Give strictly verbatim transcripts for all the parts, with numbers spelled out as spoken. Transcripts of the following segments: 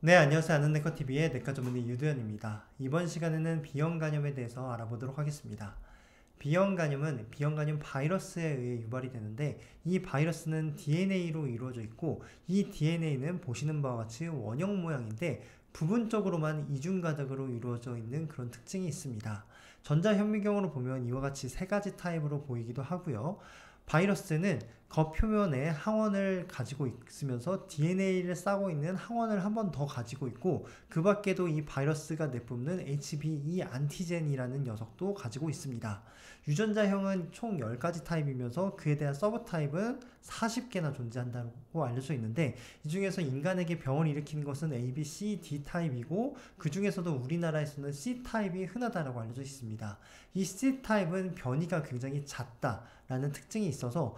네, 안녕하세요. 아는네커티비의 내과 전문의 유도현입니다. 이번 시간에는 비형 간염에 대해서 알아보도록 하겠습니다. 비형 간염은 비형 간염 바이러스에 의해 유발이 되는데, 이 바이러스는 디엔에이로 이루어져 있고, 이 디엔에이는 보시는 바와 같이 원형 모양인데 부분적으로만 이중가닥으로 이루어져 있는 그런 특징이 있습니다. 전자현미경으로 보면 이와 같이 세 가지 타입으로 보이기도 하고요. 바이러스는 겉표면에 항원을 가지고 있으면서 디엔에이를 싸고 있는 항원을 한 번 더 가지고 있고, 그 밖에도 이 바이러스가 내뿜는 에이치비이 안티젠이라는 녀석도 가지고 있습니다. 유전자형은 총 열 가지 타입이면서 그에 대한 서브 타입은 사십 개나 존재한다고 알려져 있는데, 이 중에서 인간에게 병을 일으키는 것은 에이, 비, 씨, 디 타입이고, 그 중에서도 우리나라에서는 씨 타입이 흔하다고 알려져 있습니다. 이 씨 타입은 변이가 굉장히 잦다라는 특징이 있어서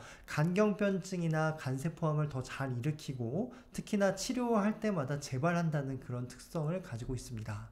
간경변증이나 간세포암을 더 잘 일으키고, 특히나 치료할 때마다 재발한다는 그런 특성을 가지고 있습니다.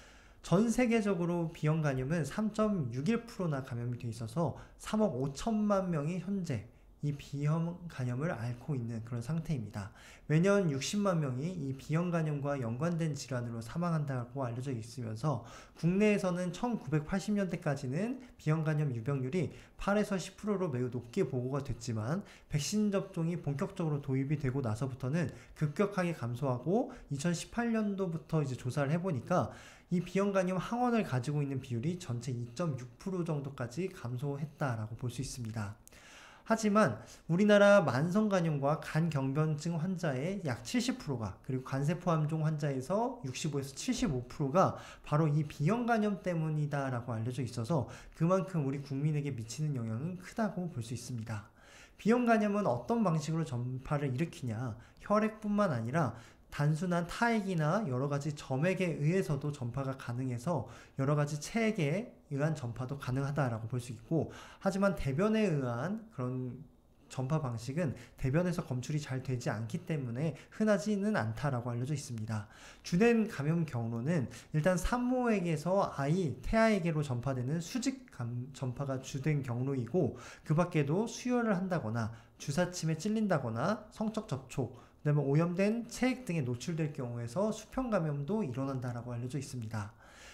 전 세계적으로 비형 간염은 삼 점 육일 퍼센트나 감염이 돼 있어서 삼억 오천만 명이 현재 이 비형 간염을 앓고 있는 그런 상태입니다. 매년 육십만 명이 이 비형 간염과 연관된 질환으로 사망한다고 알려져 있으면서, 국내에서는 천구백팔십 년대까지는 비형 간염 유병률이 팔에서 십 퍼센트로 매우 높게 보고가 됐지만, 백신 접종이 본격적으로 도입이 되고 나서부터는 급격하게 감소하고, 이천십팔 년도부터 이제 조사를 해보니까 이 비형 간염 항원을 가지고 있는 비율이 전체 이 점 육 퍼센트 정도까지 감소했다라고 볼 수 있습니다. 하지만 우리나라 만성간염과 간경변증 환자의 약 칠십 퍼센트가, 그리고 간세포암종 환자에서 육십오에서 칠십오 퍼센트가 바로 이 비형 간염 때문이다 라고 알려져 있어서, 그만큼 우리 국민에게 미치는 영향은 크다고 볼 수 있습니다. 비형 간염은 어떤 방식으로 전파를 일으키냐, 혈액뿐만 아니라 단순한 타액이나 여러가지 점액에 의해서도 전파가 가능해서 여러가지 체액에 의한 전파도 가능하다라고 볼 수 있고, 하지만 대변에 의한 그런 전파 방식은 대변에서 검출이 잘 되지 않기 때문에 흔하지는 않다라고 알려져 있습니다. 주된 감염 경로는 일단 산모에게서 아이, 태아에게로 전파되는 수직 감, 전파가 주된 경로이고, 그 밖에도 수혈을 한다거나 주사침에 찔린다거나 성적 접촉, 그 다음에 오염된 체액 등에 노출될 경우에서 수평 감염도 일어난다라고 알려져 있습니다.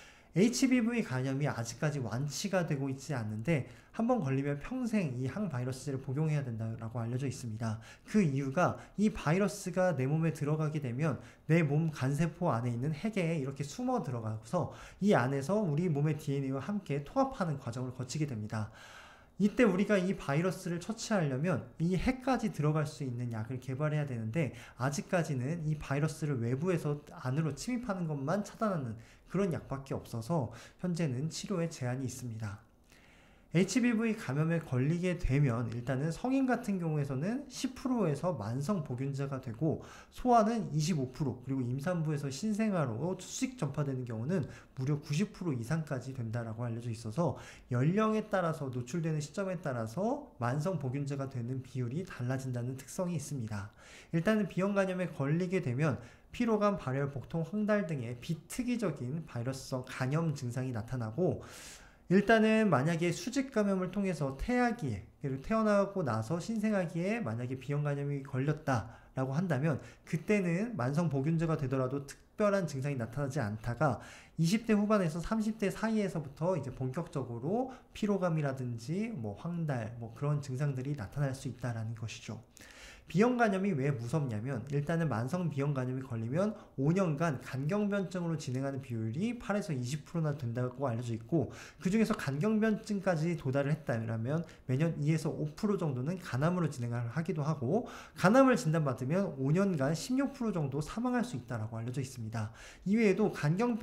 에이치비브이 간염이 아직까지 완치가 되고 있지 않는데, 한번 걸리면 평생 이 항바이러스제를 복용해야 된다고 알려져 있습니다. 그 이유가 이 바이러스가 내 몸에 들어가게 되면 내 몸 간세포 안에 있는 핵에 이렇게 숨어 들어가서 이 안에서 우리 몸의 디엔에이와 함께 통합하는 과정을 거치게 됩니다. 이때 우리가 이 바이러스를 처치하려면 이 핵까지 들어갈 수 있는 약을 개발해야 되는데, 아직까지는 이 바이러스를 외부에서 안으로 침입하는 것만 차단하는 그런 약밖에 없어서 현재는 치료에 제한이 있습니다. 에이치비브이 감염에 걸리게 되면 일단은 성인 같은 경우에서는 십 퍼센트에서 만성 보균자가 되고, 소아는 이십오 퍼센트, 그리고 임산부에서 신생아로 수직 전파되는 경우는 무려 구십 퍼센트 이상까지 된다라고 알려져 있어서, 연령에 따라서 노출되는 시점에 따라서 만성 보균자가 되는 비율이 달라진다는 특성이 있습니다. 일단은 비형 간염에 걸리게 되면 피로감, 발열, 복통, 황달 등의 비특이적인 바이러스성 간염 증상이 나타나고, 일단은 만약에 수직 감염을 통해서 태아기에, 그리고 태어나고 나서 신생아기에 만약에 비형 간염이 걸렸다라고 한다면, 그때는 만성 보균자가 되더라도 특별한 증상이 나타나지 않다가 이십 대 후반에서 삼십 대 사이에서부터 이제 본격적으로 피로감이라든지 뭐 황달, 뭐 그런 증상들이 나타날 수 있다라는 것이죠. 비형 간염이 왜 무섭냐면, 일단은 만성 비형 간염이 걸리면 오 년간 간경변증으로 진행하는 비율이 팔에서 이십 퍼센트나 된다고 알려져 있고, 그 중에서 간경변증까지 도달을 했다면 매년 이에서 오 퍼센트 정도는 간암으로 진행을 하기도 하고, 간암을 진단받으면 오 년간 십육 퍼센트 정도 사망할 수 있다고 알려져 있습니다. 이외에도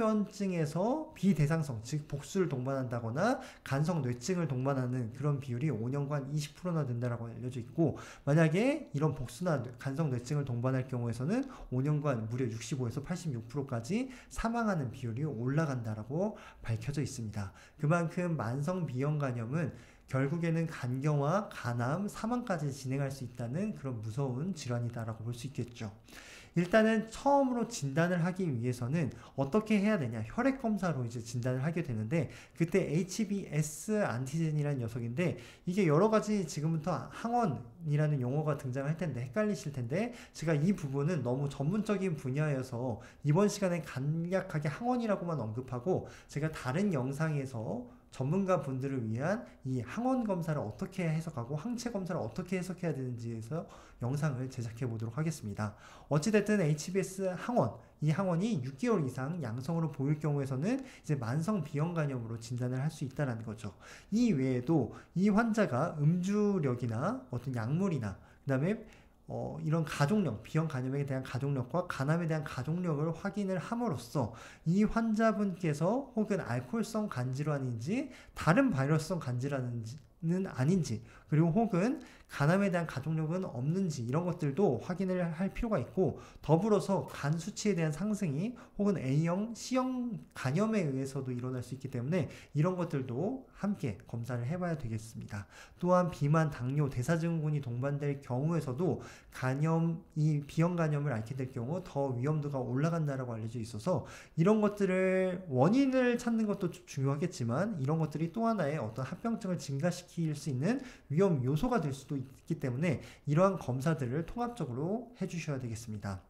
간경변증에서 비대상성, 즉 복수를 동반한다거나 간성 뇌증을 동반하는 그런 비율이 오 년간 이십 퍼센트나 된다고 알려져 있고, 만약에 이런 복수나 간성 뇌증을 동반할 경우에서는 오 년간 무려 육십오에서 팔십육 퍼센트까지 사망하는 비율이 올라간다라고 밝혀져 있습니다. 그만큼 만성 비형 간염은 결국에는 간경화, 간암, 사망까지 진행할 수 있다는 그런 무서운 질환이다라고 볼 수 있겠죠. 일단은 처음으로 진단을 하기 위해서는 어떻게 해야 되냐? 혈액 검사로 이제 진단을 하게 되는데 그때 에이치비에스 안티젠이라는 녀석인데 이게 여러 가지 지금부터 항원이라는 용어가 등장할 텐데 헷갈리실 텐데 제가 이 부분은 너무 전문적인 분야여서 이번 시간에 간략하게 항원이라고만 언급하고 제가 다른 영상에서 전문가 분들을 위한 이 항원 검사를 어떻게 해석하고 항체 검사를 어떻게 해석해야 되는지에서 영상을 제작해 보도록 하겠습니다. 어찌됐든 에이치비에스 항원, 이 항원이 육 개월 이상 양성으로 보일 경우에서는 이제 만성 비형 간염으로 진단을 할 수 있다는 거죠. 이 외에도 이 환자가 음주력이나 어떤 약물이나 그다음에 어, 이런 가족력, 비형 간염에 대한 가족력과 간암에 대한 가족력을 확인을 함으로써 이 환자분께서 혹은 알코올성 간질환인지 다른 바이러스성 간질환은 아닌지 그리고 혹은 간암에 대한 가족력은 없는지 이런 것들도 확인을 할 필요가 있고 더불어서 간 수치에 대한 상승이 혹은 A형, C형 간염에 의해서도 일어날 수 있기 때문에 이런 것들도 함께 검사를 해봐야 되겠습니다. 또한 비만, 당뇨, 대사증후군이 동반될 경우에서도 간염, 이 비형 간염을 앓게 될 경우 더 위험도가 올라간다라고 알려져 있어서 이런 것들을 원인을 찾는 것도 중요하겠지만 이런 것들이 또 하나의 어떤 합병증을 증가시킬 수 있는 위험 요소가 될 수도 있기 때문에 이러한 검사들을 통합적으로 해주셔야 되겠습니다.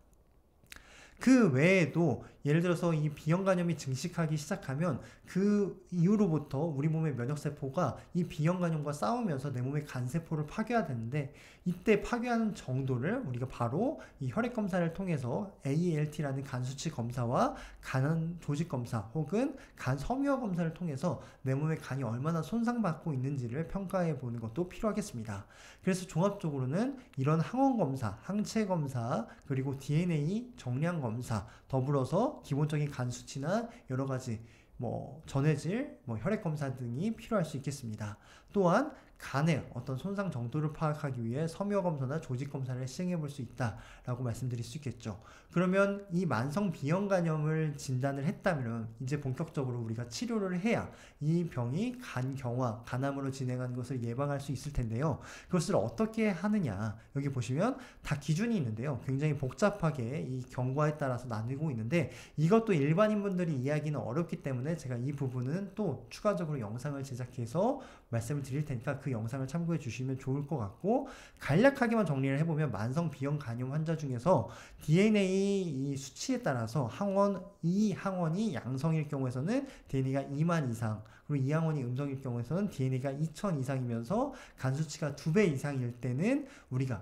그 외에도 예를 들어서 이 비형 간염이 증식하기 시작하면 그 이후로부터 우리 몸의 면역세포가 이 비형 간염과 싸우면서 내 몸의 간세포를 파괴해야 되는데 이때 파괴하는 정도를 우리가 바로 이 혈액 검사를 통해서 에이엘티라는 간 수치 검사와 간 조직 검사 혹은 간 섬유화 검사를 통해서 내 몸의 간이 얼마나 손상받고 있는지를 평가해 보는 것도 필요하겠습니다. 그래서 종합적으로는 이런 항원 검사, 항체 검사, 그리고 디엔에이 정량 검사, 더불어서 기본적인 간 수치나 여러 가지 뭐 전해질, 뭐 혈액 검사 등이 필요할 수 있겠습니다. 또한 간의 어떤 손상 정도를 파악하기 위해 섬유화 검사나 조직 검사를 시행해 볼 수 있다라고 말씀드릴 수 있겠죠. 그러면 이 만성 비형 간염을 진단을 했다면 이제 본격적으로 우리가 치료를 해야 이 병이 간경화, 간암으로 진행하는 것을 예방할 수 있을 텐데요. 그것을 어떻게 하느냐 여기 보시면 다 기준이 있는데요. 굉장히 복잡하게 이 경과에 따라서 나누고 있는데 이것도 일반인분들이 이해하기는 어렵기 때문에 제가 이 부분은 또 추가적으로 영상을 제작해서 말씀을 드릴 테니까 그 영상을 참고해 주시면 좋을 것 같고 간략하게만 정리를 해보면 만성 비형 간염 환자 중에서 디엔에이 이 수치에 따라서 항원, 이 항원이 양성일 경우에서는 디엔에이가 이만 이상 그리고 이 항원이 음성일 경우에서는 디엔에이가 이천 이상이면서 간 수치가 두 배 이상일 때는 우리가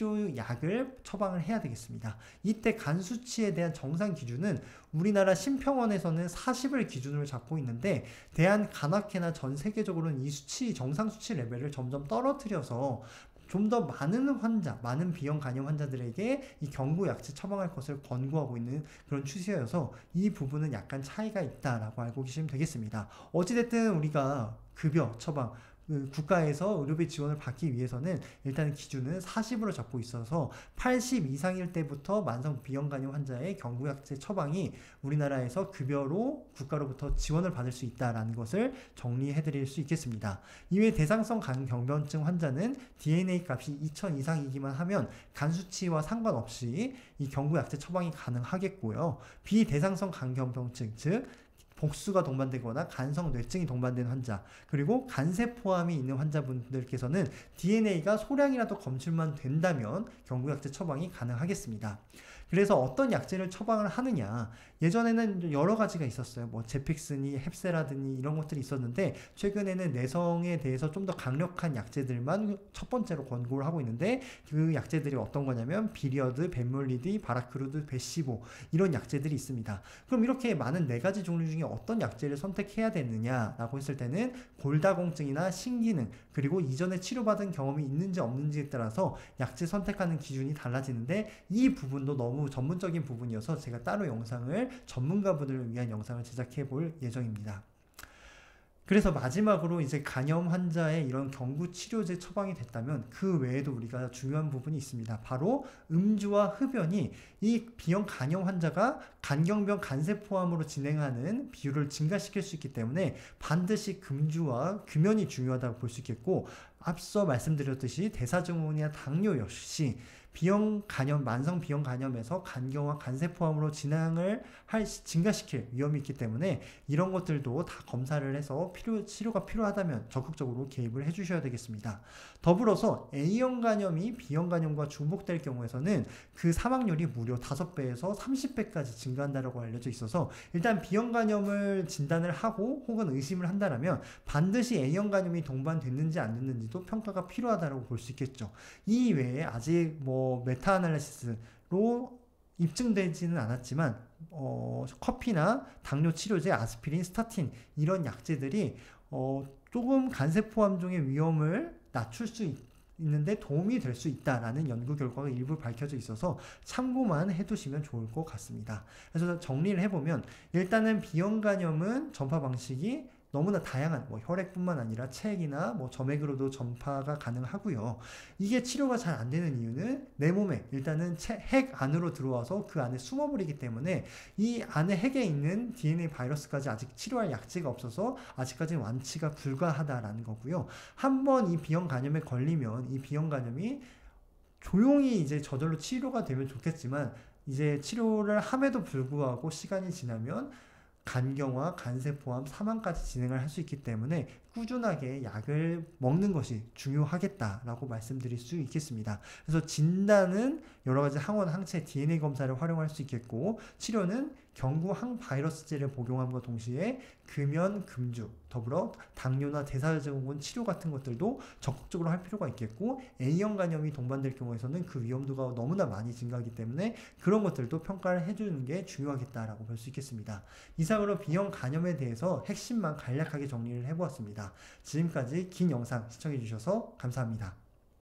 치료약을 처방을 해야 되겠습니다. 이때 간 수치에 대한 정상 기준은 우리나라 심평원에서는 사십을 기준으로 잡고 있는데 대한간학회나 전 세계적으로는 이 수치, 정상 수치 레벨을 점점 떨어뜨려서 좀 더 많은 환자, 많은 비형 간염 환자들에게 이 경구 약제 처방할 것을 권고하고 있는 그런 추세여서 이 부분은 약간 차이가 있다라고 알고 계시면 되겠습니다. 어찌됐든 우리가 급여 처방, 그 국가에서 의료비 지원을 받기 위해서는 일단 기준은 사십으로 잡고 있어서 팔십 이상일 때부터 만성 비형 간염 환자의 경구약제 처방이 우리나라에서 급여로 국가로부터 지원을 받을 수 있다는 것을 정리해 드릴 수 있겠습니다. 이외에 대상성 간경변증 환자는 디엔에이 값이 이천 이상이기만 하면 간 수치와 상관없이 이 경구약제 처방이 가능하겠고요. 비대상성 간경변증, 즉 복수가 동반되거나 간성 뇌증이 동반된 환자 그리고 간세포암이 있는 환자분들께서는 디엔에이가 소량이라도 검출만 된다면 경구약제 처방이 가능하겠습니다. 그래서 어떤 약제를 처방을 하느냐 예전에는 여러 가지가 있었어요. 뭐 제픽스니 헵세라드니 이런 것들이 있었는데 최근에는 내성에 대해서 좀 더 강력한 약제들만 첫 번째로 권고를 하고 있는데 그 약제들이 어떤 거냐면 비리어드, 벤몰리디, 바라크루드, 베시보 이런 약제들이 있습니다. 그럼 이렇게 많은 네 가지 종류 중에 어떤 약제를 선택해야 되느냐라고 했을 때는 골다공증이나 신기능 그리고 이전에 치료받은 경험이 있는지 없는지에 따라서 약제 선택하는 기준이 달라지는데 이 부분도 너무 전문적인 부분이어서 제가 따로 영상을 전문가분들을 위한 영상을 제작해 볼 예정입니다. 그래서 마지막으로 이제 간염 환자의 이런 경구 치료제 처방이 됐다면 그 외에도 우리가 중요한 부분이 있습니다. 바로 음주와 흡연이 이 비형 간염 환자가 간경변 간세포암으로 진행하는 비율을 증가시킬 수 있기 때문에 반드시 금주와 금연이 중요하다고 볼 수 있겠고 앞서 말씀드렸듯이 대사증후군이나 당뇨 역시 B형 간염, 만성 B형 간염에서 간경화, 간세포암으로 진행을 할, 증가시킬 위험이 있기 때문에 이런 것들도 다 검사를 해서 필요, 치료가 필요하다면 적극적으로 개입을 해주셔야 되겠습니다. 더불어서 A형 간염이 B형 간염과 중복될 경우에서는 그 사망률이 무려 다섯 배에서 삼십 배까지 증가한다고 알려져 있어서 일단 B형 간염을 진단을 하고 혹은 의심을 한다면 반드시 A형 간염이 동반됐는지 안 됐는지도 평가가 필요하다고 볼 수 있겠죠. 이 외에 아직 뭐 메타아날리시스로 입증되지는 않았지만 어, 커피나 당뇨 치료제, 아스피린, 스타틴 이런 약제들이 어, 조금 간세포암종의 위험을 낮출 수 있, 있는데 도움이 될 수 있다라는 연구 결과가 일부 밝혀져 있어서 참고만 해두시면 좋을 것 같습니다. 그래서 정리를 해보면 일단은 B형 간염은 전파 방식이 너무나 다양한 뭐 혈액뿐만 아니라 체액이나 뭐 점액으로도 전파가 가능하고요. 이게 치료가 잘 안 되는 이유는 내 몸에 일단은 체, 핵 안으로 들어와서 그 안에 숨어버리기 때문에 이 안에 핵에 있는 디엔에이 바이러스까지 아직 치료할 약제가 없어서 아직까지는 완치가 불가하다라는 거고요. 한번 이 B형 간염에 걸리면 이 B형 간염이 조용히 이제 저절로 치료가 되면 좋겠지만 이제 치료를 함에도 불구하고 시간이 지나면 간경화, 간세포암, 사망까지 진행을 할 수 있기 때문에 꾸준하게 약을 먹는 것이 중요하겠다라고 말씀드릴 수 있겠습니다. 그래서 진단은 여러 가지 항원, 항체, 디엔에이 검사를 활용할 수 있겠고 치료는 경구 항바이러스제를 복용함과 동시에 금연, 금주, 더불어 당뇨나 대사증후군 치료 같은 것들도 적극적으로 할 필요가 있겠고 A형 간염이 동반될 경우에서는 그 위험도가 너무나 많이 증가하기 때문에 그런 것들도 평가를 해주는 게 중요하겠다라고 볼 수 있겠습니다. 이상으로 B형 간염에 대해서 핵심만 간략하게 정리를 해보았습니다. 지금까지 긴 영상 시청해주셔서 감사합니다.